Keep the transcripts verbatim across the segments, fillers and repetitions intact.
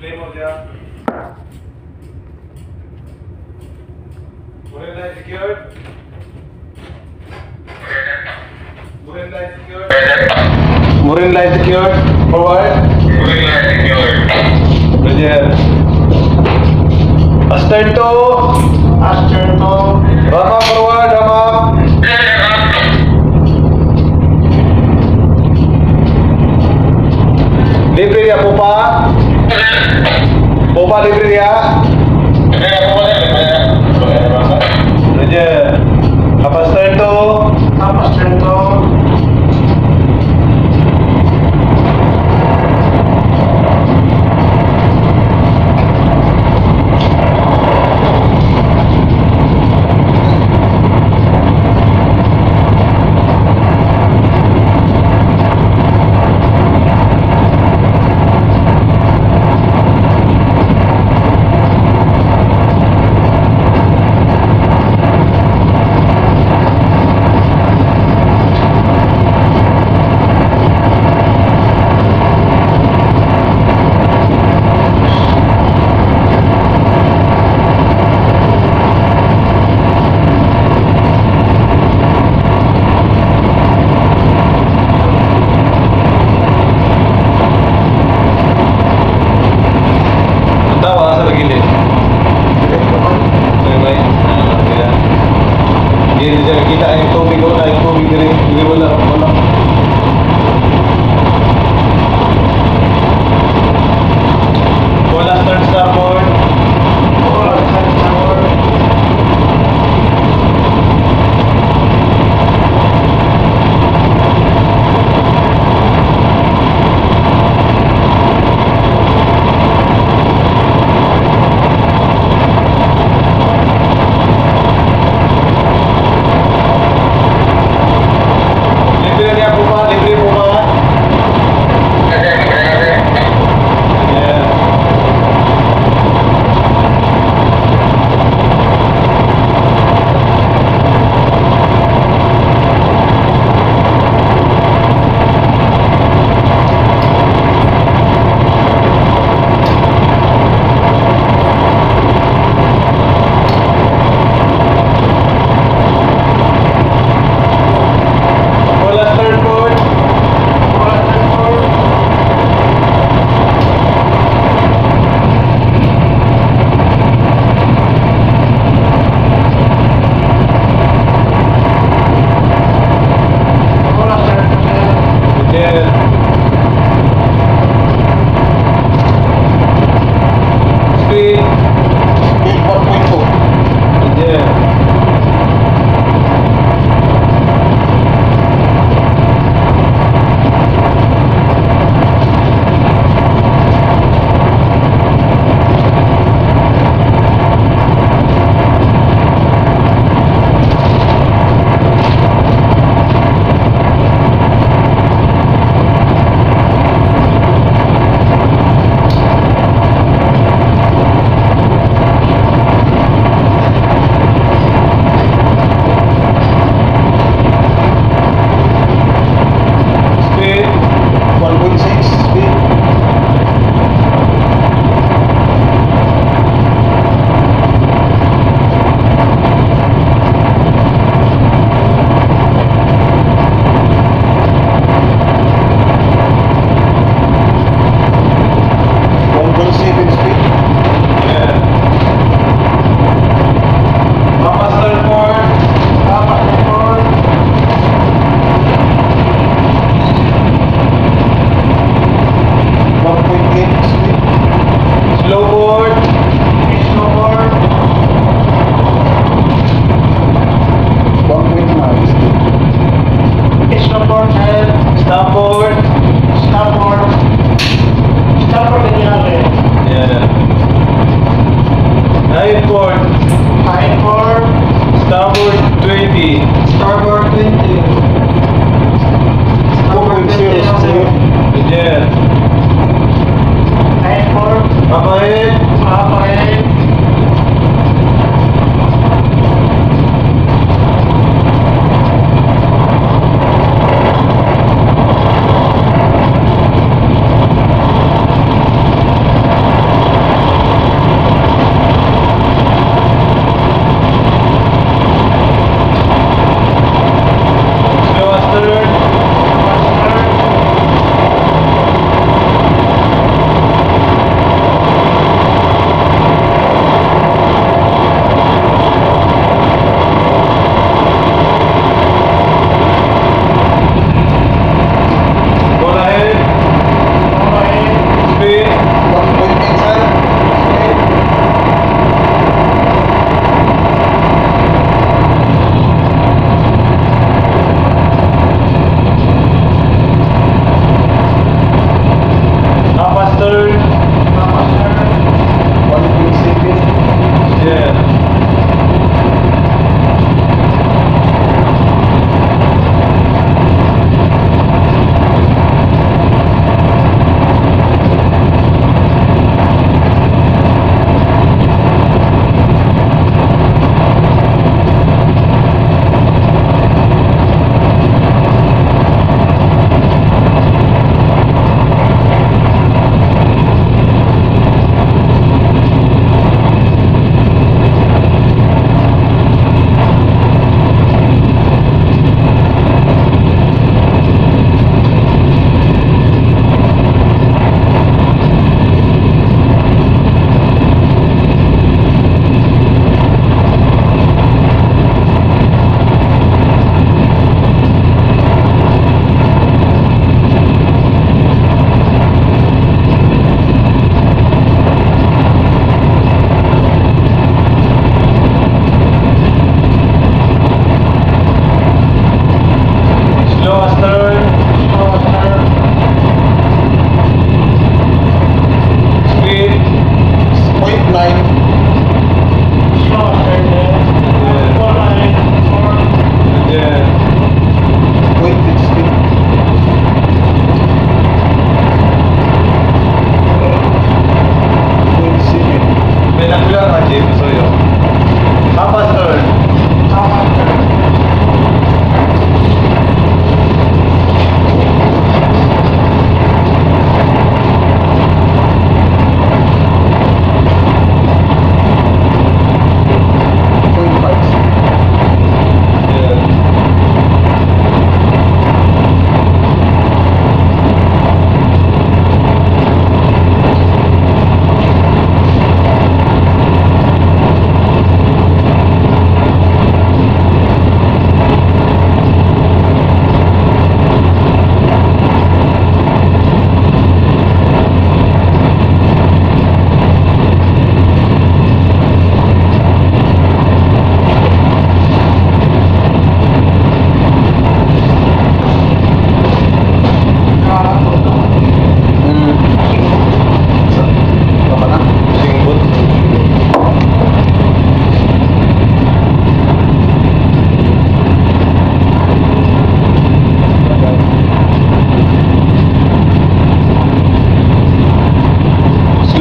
Flame हो गया. Marine line secured. Marine line secured. Marine line secured. Forward. Marine line secured. Roger. Astern to. Astern to. Rama forward. Rama. Libre dia Popa. Popa libre dia. Roger. Apa stern to? Apa stern to?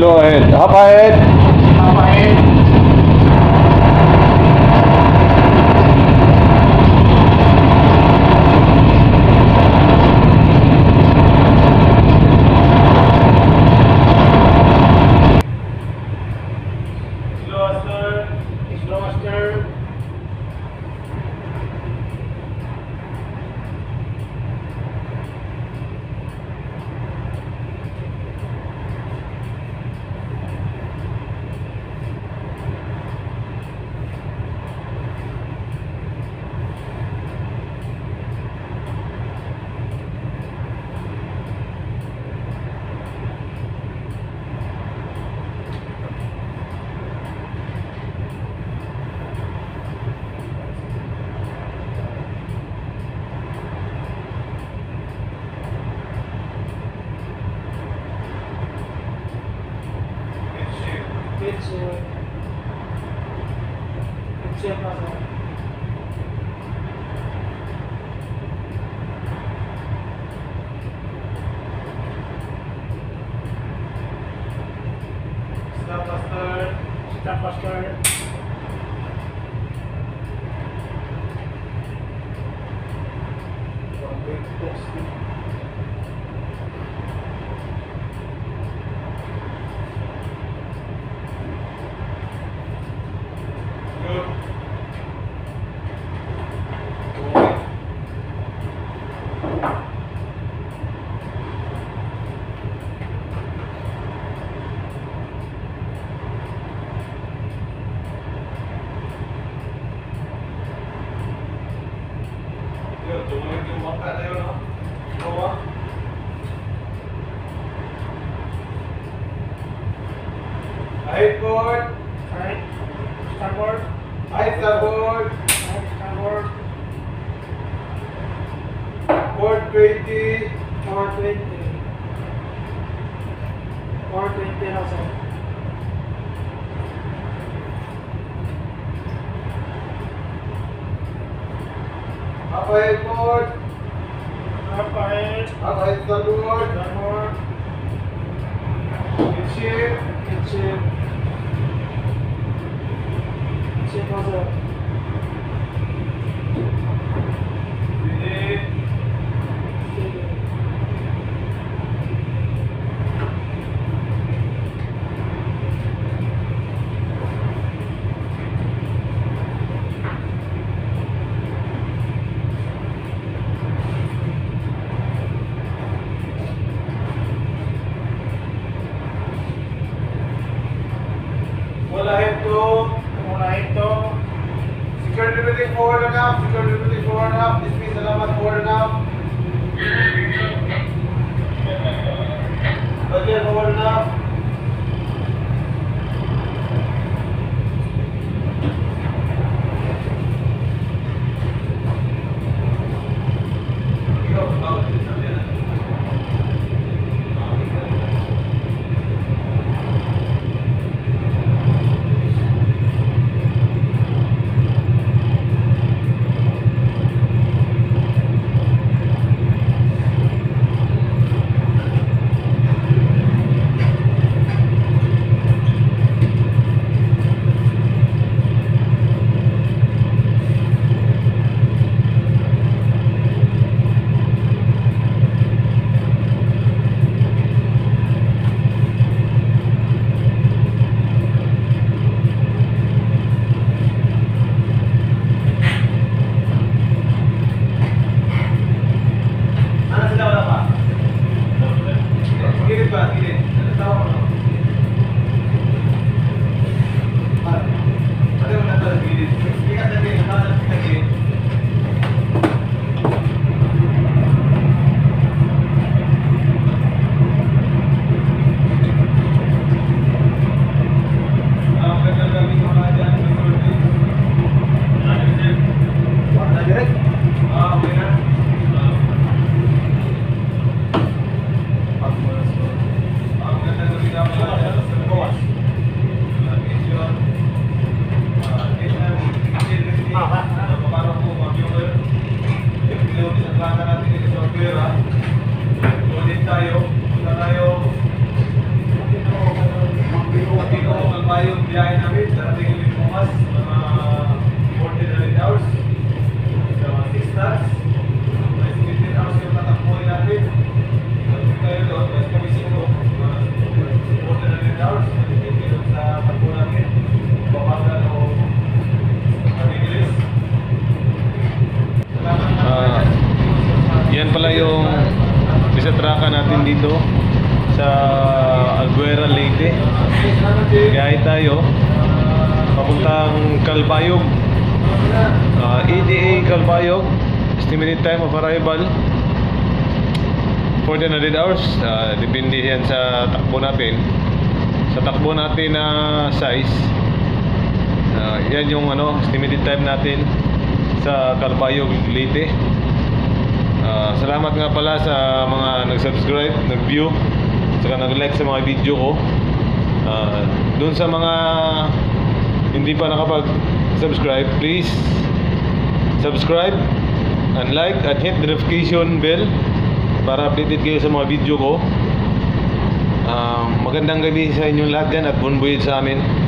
Slow ahead. Half ahead. Half ahead. It's uh, it's uh, stop faster, stop faster. Right forward. Right, starboard. Right starboard. Right, starboard. four twenty. four twenty. four twenty also. Half ahead forward. Half ahead. Half ahead starboard. Starboard. Good shape. Good shape. Good shape also. Steady. Steady. Full ahead to. Mula ito. Security breathing forward enough. Security breathing forward enough. Dismiss alamat forward enough. Okay, forward enough. yung biyahe namin. Darating yung bukas, mga fourteen hundred hours. So, six knots. May fifteen hours yung tatakbuhin natin. Darating tayo doon, mas kami sino. fourteen hundred hours. Darating doon sa takbo namin. Babagal o mabilis. Salamat na. Ah, yan pala yung bisatraka natin dito sa Alguera, Leyte. Biyahe tayo papuntang Calbayog, uh, E D A Calbayog. Estimated time of arrival fourteen hundred hours. Uh, depende yan sa takbo natin. Sa takbo natin na size, uh, yan yung ano, estimated time natin sa Calbayog, Leyte. Uh, salamat nga pala sa mga nag-subscribe, nag-view, saka nag-like sa mga video ko. Uh, Doon sa mga hindi pa nakapag-subscribe, please subscribe and like and hit the notification bell para updated kayo sa mga video ko. Uh, magandang gabi sa inyong lahat dyan at bon voyage sa amin.